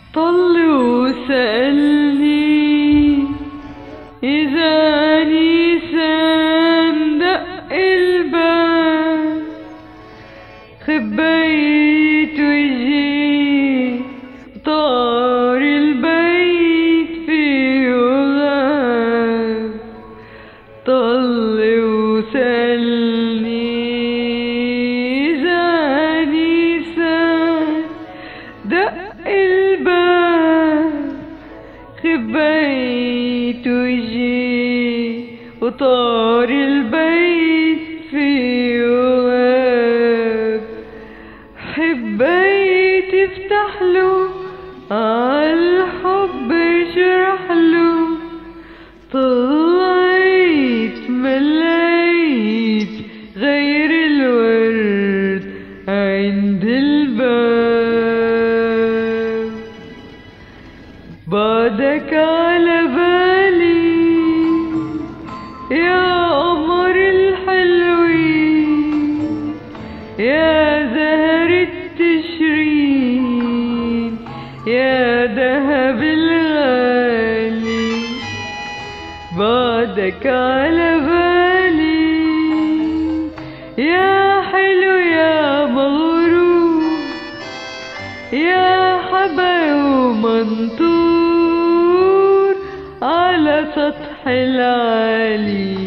طل وسألني إذا نيسان دق الباب، خبيت وجهي طار البيت فيه غاب. طل وسألني إذا نيسان دق الباب، خبيت وجهي وطار البيت فيه غاب. حبيت افتح له عالحب اشرح له، طلعت مليت غير الورد عند الباب. بعدك على بالي يا قمر الحلوين، يا زهر التشرين، يا دهب الغالي. بعدك على بالي يا حلو يا مغرور، يا حبا ومنطور على سطح العالي.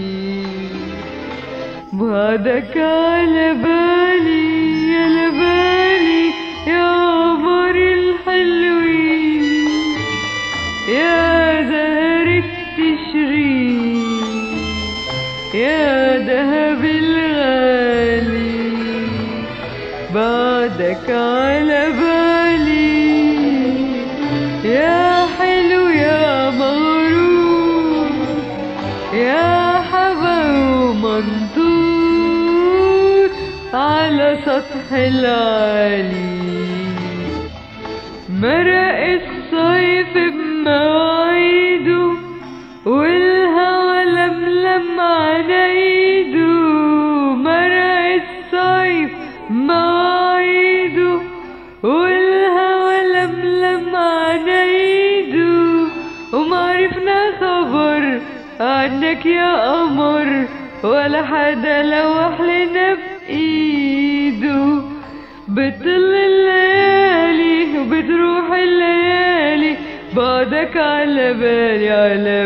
بعدك على بالي يا لبالي يا قمر الحلوين، يا زهر التشرين، يا دهب الغالي. بعدك على بالي يا حلو يا مغرور، يا حبا ومنطور على سطح العالي. مرق الصيف بمواعيده والهوى لملم عنايده. مرق الصيف بمواعيده والهوى لملم عنايده. ومعرفنا خبر عنك يا قمر، ولا حدا لوح لنا بإيده. بتطل الليالي وبتروح الليالي، بعدك على بالي على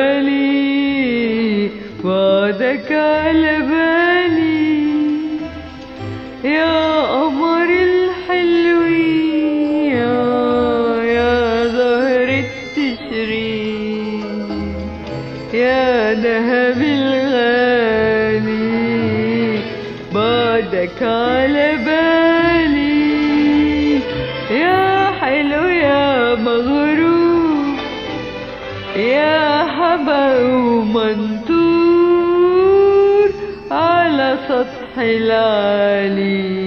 بالي. بعدك على بالي يا قمر الحلوين، يا زهر التشرين، يا دهب الغالي. بعدك على بالي يا حلو يا مغرور، يا حبا ومنطور على سطح العالي.